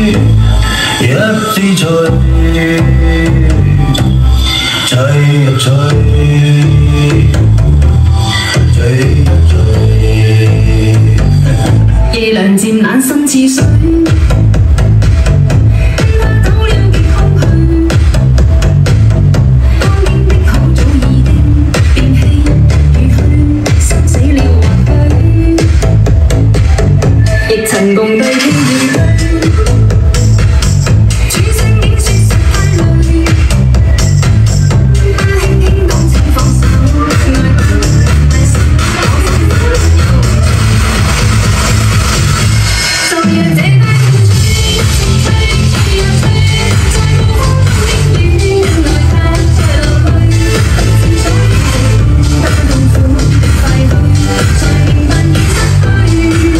一支醉，醉入醉，醉入醉。 夜涼漸冷心似水。 曾共對天與地，處身竟說實太累，不輕輕講請放手，愛不愛心，就讓這街風吹，吹又吹，在無風的雨，人來他再流淚，所以把痛苦快去，才明白已失去。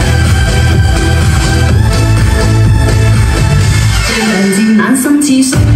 心似水。